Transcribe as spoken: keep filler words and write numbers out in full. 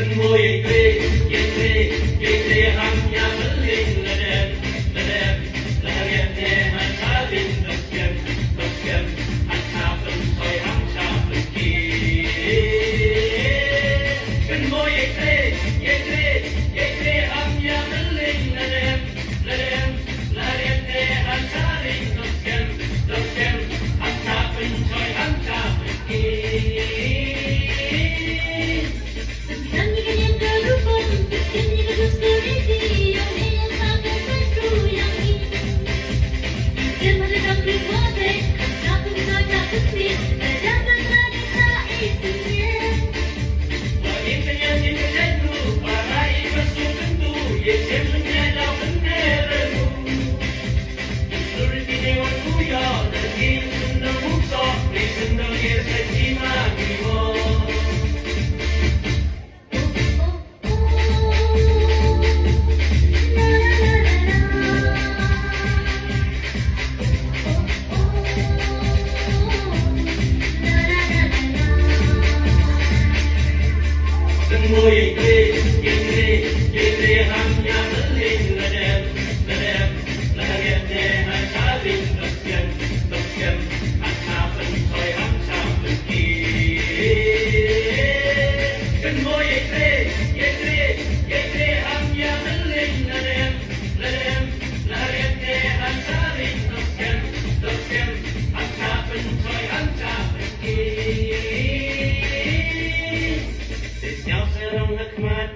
Semua yang klik, yang klik, yang klik hanya beling ledem, ledem, leharian dehan sabin baskem, baskem, hanya pensoi hanya pergi. Semua yang klik, yang klik, yang klik hanya beling ledem, ledem, leharian dehan sabin baskem, baskem, hanya pensoi hanya pergi. Semua yang klik, yang klik, yang klik hanya beling ledem, ledem, leharian dehan sabin baskem, baskem, hanya pensoi hanya pergi. Semua yang klik, yang klik, yang klik hanya beling ledem, ledem, leharian dehan sabin baskem, baskem, hanya pensoi hanya pergi. Setiap serang nak